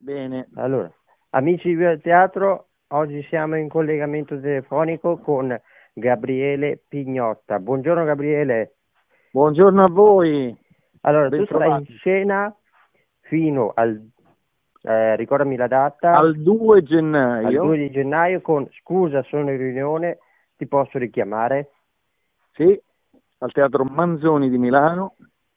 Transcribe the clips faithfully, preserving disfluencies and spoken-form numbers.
Bene. Allora, amici di Via Teatro, oggi siamo in collegamento telefonico con Gabriele Pignotta. Buongiorno Gabriele. Buongiorno a voi. Allora, tu sarai in Bentrovati. scena fino al, eh, ricordami la data, Al due al gennaio, due di gennaio con Scusa, sono in riunione, ti posso richiamare? sì, al Teatro Manzoni di Milano,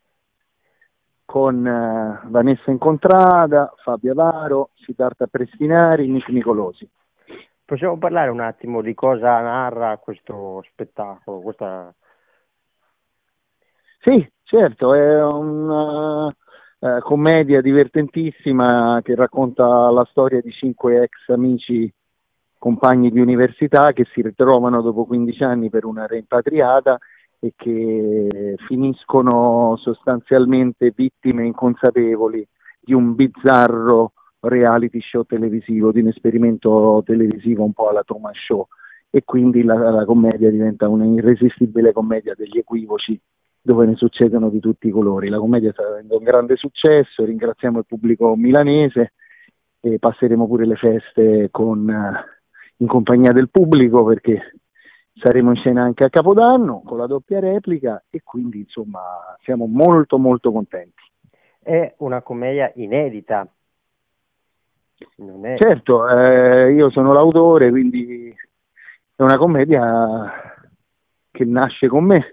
con eh, Vanessa Incontrada, Fabio Avaro, Siddhartha Prestinari, Nick Nicolosi. Possiamo parlare un attimo di cosa narra questo spettacolo, questa... Sì, certo, è una eh, commedia divertentissima che racconta la storia di cinque ex amici compagni di università che si ritrovano dopo quindici anni per una rimpatriata e che finiscono sostanzialmente vittime inconsapevoli di un bizzarro reality show televisivo, di un esperimento televisivo un po' alla Truman Show, e quindi la, la commedia diventa un'irresistibile commedia degli equivoci dove ne succedono di tutti i colori. La commedia sta avendo un grande successo, ringraziamo il pubblico milanese e passeremo pure le feste con, eh, in compagnia del pubblico, perché saremo in scena anche a Capodanno con la doppia replica e quindi insomma siamo molto molto contenti. È una commedia inedita, non è... Certo, eh, io sono l'autore, quindi è una commedia che nasce con me.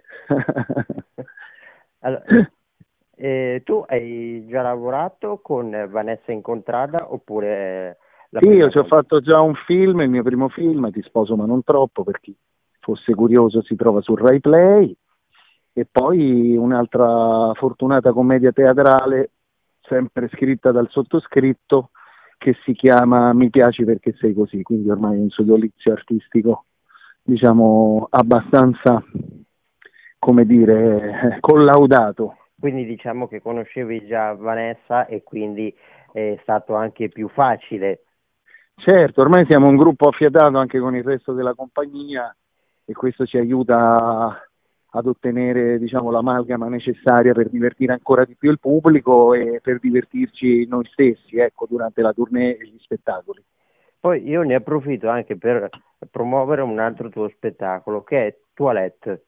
Allora, eh, tu hai già lavorato con Vanessa Incontrada oppure è la Sì, io prima ci ho volta? fatto già un film, il mio primo film, Ti sposo ma non troppo, per chi fosse curioso si trova su Rai Play, e poi un'altra fortunata commedia teatrale, sempre scritta dal sottoscritto, che si chiama Mi piaci perché sei così, quindi ormai è un sodalizio artistico, diciamo, abbastanza, come dire, collaudato. Quindi diciamo che conoscevi già Vanessa e quindi è stato anche più facile. Certo, ormai siamo un gruppo affiatato anche con il resto della compagnia e questo ci aiuta ad ottenere, diciamo, l'amalgama necessaria per divertire ancora di più il pubblico e per divertirci noi stessi, ecco, durante la tournée e gli spettacoli. Poi io ne approfitto anche per promuovere un altro tuo spettacolo che è Toilette.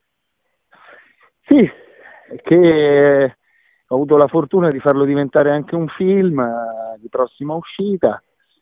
Sì, che ho avuto la fortuna di farlo diventare anche un film eh, di prossima uscita.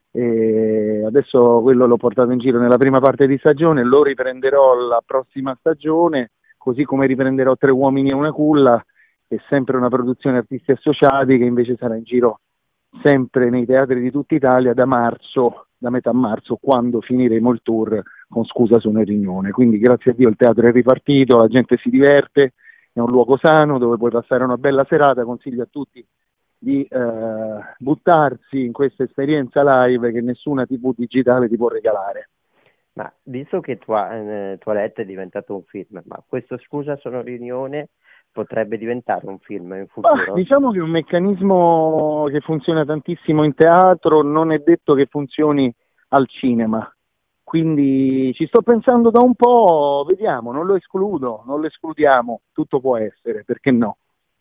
E adesso quello l'ho portato in giro nella prima parte di stagione, lo riprenderò la prossima stagione, così come riprenderò Tre uomini e una culla, che è sempre una produzione artisti associati che invece sarà in giro sempre nei teatri di tutta Italia da marzo, da metà marzo, quando finiremo il tour con Scusa sono in riunione. Quindi grazie a Dio il teatro è ripartito, la gente si diverte, è un luogo sano dove puoi passare una bella serata. Consiglio a tutti di eh, buttarsi in questa esperienza live che nessuna tivù digitale ti può regalare. Ma visto che tua, eh, Toilette è diventato un film, ma questo Scusa sono in riunione potrebbe diventare un film in Bah, futuro? diciamo che è un meccanismo che funziona tantissimo in teatro, non è detto che funzioni al cinema. Quindi ci sto pensando da un po', vediamo, non lo escludo, non lo escludiamo, tutto può essere, perché no?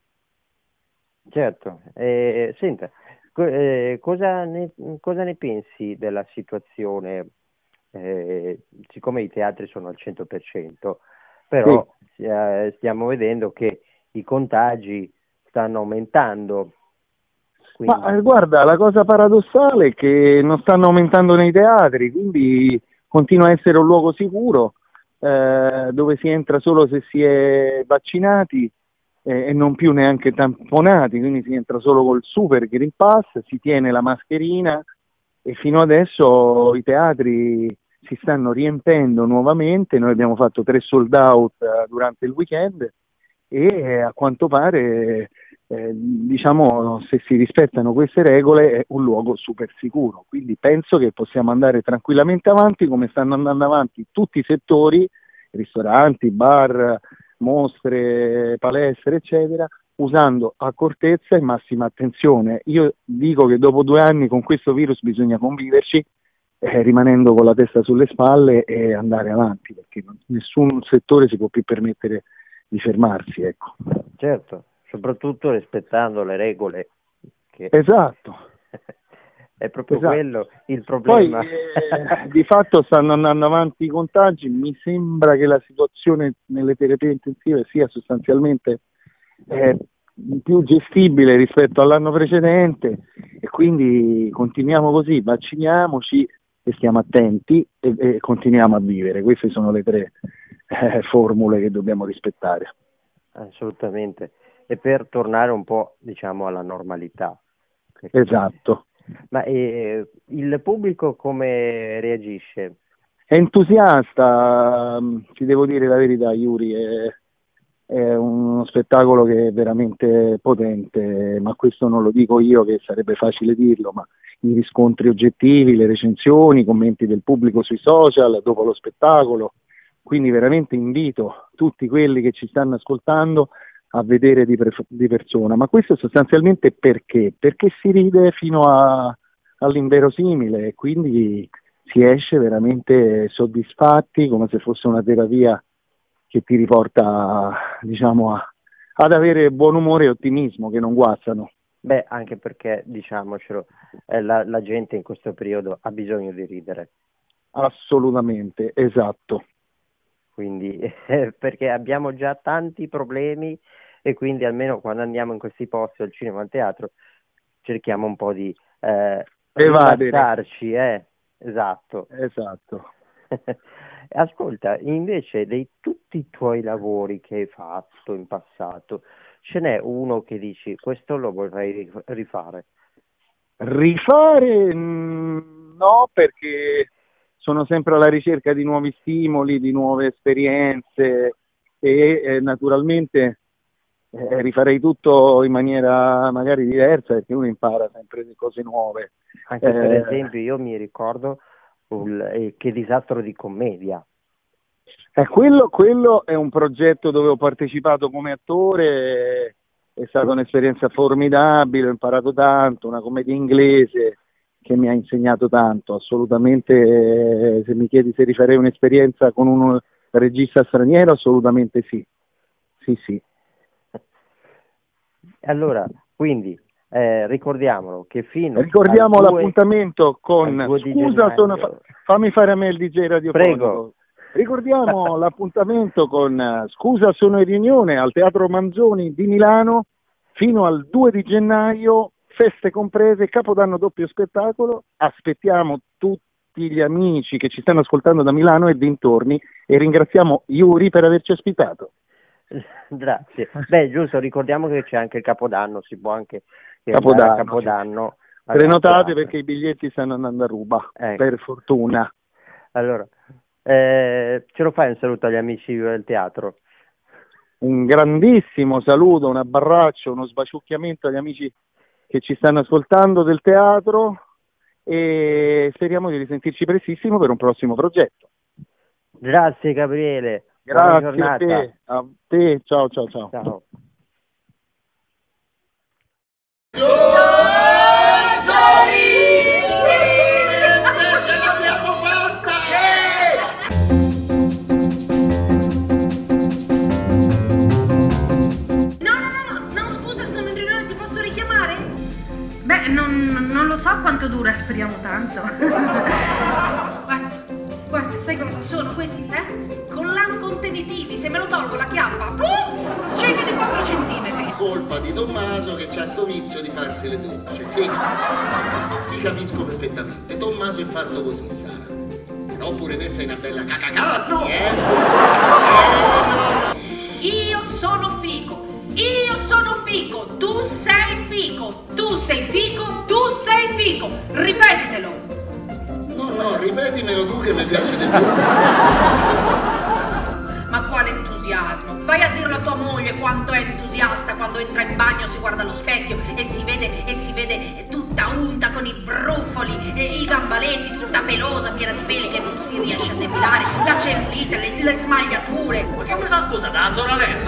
Certo, eh, senta, co- eh, cosa ne, cosa ne pensi della situazione? Eh, siccome i teatri sono al cento per cento, Sì. però eh, stiamo vedendo che i contagi stanno aumentando, Ma quindi eh, guarda, la cosa paradossale è che non stanno aumentando nei teatri, quindi continua a essere un luogo sicuro, eh, dove si entra solo se si è vaccinati eh, e non più neanche tamponati, quindi si entra solo col super Green Pass, si tiene la mascherina e fino adesso i teatri si stanno riempendo nuovamente. Noi abbiamo fatto tre sold out eh, durante il weekend e eh, a quanto pare, eh, diciamo, se si rispettano queste regole è un luogo super sicuro, quindi penso che possiamo andare tranquillamente avanti come stanno andando avanti tutti i settori, ristoranti, bar, mostre, palestre, eccetera, usando accortezza e massima attenzione. Io dico che dopo due anni con questo virus bisogna conviverci, eh, rimanendo con la testa sulle spalle e andare avanti, perché non- nessun settore si può più permettere di fermarsi, ecco. certo, soprattutto rispettando le regole che Esatto. è proprio esatto. quello il problema. Poi eh, di fatto stanno andando avanti i contagi, mi sembra che la situazione nelle terapie intensive sia sostanzialmente eh, più gestibile rispetto all'anno precedente, e quindi continuiamo così, vacciniamoci e stiamo attenti e, e continuiamo a vivere. Queste sono le tre eh, formule che dobbiamo rispettare. Assolutamente, e per tornare un po', diciamo, alla normalità. Esatto. Ma eh, il pubblico come reagisce? È entusiasta, ti devo dire la verità, Yuri, è, è uno spettacolo che è veramente potente, ma questo non lo dico io, che sarebbe facile dirlo, ma i riscontri oggettivi, le recensioni, i commenti del pubblico sui social dopo lo spettacolo, quindi veramente invito tutti quelli che ci stanno ascoltando a vedere di, pre- di persona, ma questo sostanzialmente perché? Perché si ride fino a, all'inverosimile e quindi si esce veramente soddisfatti, come se fosse una terapia che ti riporta, diciamo, a, ad avere buon umore e ottimismo, che non guastano. Beh, anche perché, diciamocelo, eh, la, la gente in questo periodo ha bisogno di ridere. Assolutamente, esatto. Quindi, eh, perché abbiamo già tanti problemi e quindi almeno quando andiamo in questi posti, al cinema, al teatro, cerchiamo un po' di eh, rilassarci, eh? Esatto. Esatto. Ascolta, invece dei tutti i tuoi lavori che hai fatto in passato, ce n'è uno che dici, questo lo vorrei rifare? Rifare no, perché sono sempre alla ricerca di nuovi stimoli, di nuove esperienze e eh, naturalmente eh, rifarei tutto in maniera magari diversa, perché uno impara sempre cose nuove. Anche eh, per esempio io mi ricordo un, eh, Che disastro di commedia. Eh, quello, quello è un progetto dove ho partecipato come attore, è stata un'esperienza formidabile, ho imparato tanto, una commedia inglese che mi ha insegnato tanto, assolutamente. Eh, se mi chiedi se rifarei un'esperienza con un regista straniero, assolutamente sì, sì sì. Allora, quindi eh, ricordiamolo che fino ricordiamo al l'appuntamento con scusa sono fa... fammi fare a me il D J radiofonico. Prego. Ricordiamo l'appuntamento con Scusa sono in riunione al Teatro Manzoni di Milano fino al due di gennaio, feste comprese, Capodanno doppio spettacolo. Aspettiamo tutti gli amici che ci stanno ascoltando da Milano e dintorni e ringraziamo Yuri per averci ospitato. Grazie. Beh, giusto, ricordiamo che c'è anche il Capodanno, si può anche Capodanno, Capodanno sì. Prenotate perché i biglietti stanno andando a ruba, ecco. Per fortuna. Allora, eh, ce lo fai un saluto agli amici del teatro? Un grandissimo saluto, un abbraccio, uno sbaciucchiamento agli amici che ci stanno ascoltando del teatro e speriamo di risentirci prestissimo per un prossimo progetto. Grazie Gabriele. Grazie a te, a te, ciao ciao ciao. Ciao. Non lo so quanto dura, speriamo tanto. Guarda, guarda, sai cosa sono questi, eh? Collana contenitivi, se me lo tolgo la chiappa, pum, scende di quattro centimetri. Colpa di Tommaso che c'ha sto vizio di farsi le docce, sì. Ti capisco perfettamente, Tommaso è fatto così, Sara. Però pure te sei una bella cacacazzi, eh? eh no. Io sono figo. Io sono figo, tu sei figo, tu sei figo, tu sei figo, ripetitelo. No, no, ripetimelo tu che mi piace di più. Ma quale entusiasmo, vai a dirlo a tua moglie quanto è entusiasta quando entra in bagno, si guarda allo specchio e si vede, e si vede tutta unta con i brufoli, e i gambaletti, tutta pelosa, piena di peli che non si riesce a depilare, la cellulite, le, le smagliature. Ma che mi sta scusando, la sorella?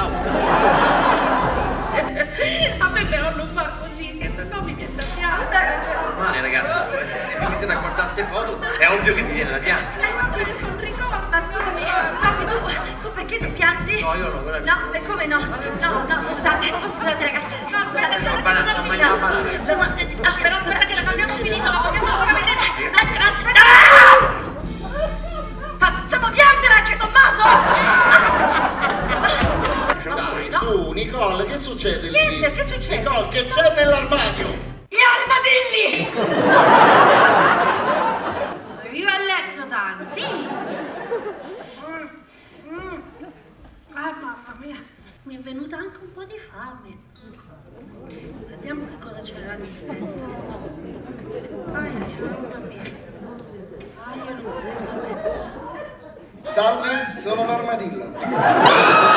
A me però non fa così, che se no mi viene da piangere. Male ragazzi, se vi mettete a guardare queste foto è ovvio che vi viene da piangere. Eh sì, non ricordo. ma scusami, Tommy, tu, tu perché ti piangi? No, io no, quella No, e come no? No, no, scusate, scusate ragazzi. No, aspetta, No, aspetta, no, che no, non no, ho no, finito. no, Lo so, eh, ah, però aspetta che non abbiamo finito, la vogliamo ancora vedere. Aspetta, aspetta. Facciamo piangere anche Tommaso! Dai, su, Nicole, che succede lì? Niente, che succede? Nicole, che c'è nell'armadio? Gli armadilli! Viva l'Exotan, sì! Mm, mm. Ah, mamma mia, mi è venuta anche un po' di fame. Vediamo che cosa c'è nella dispensa. Ai, ai, mamma mia. Ai, io non sento bene. Salve, sono l'armadillo.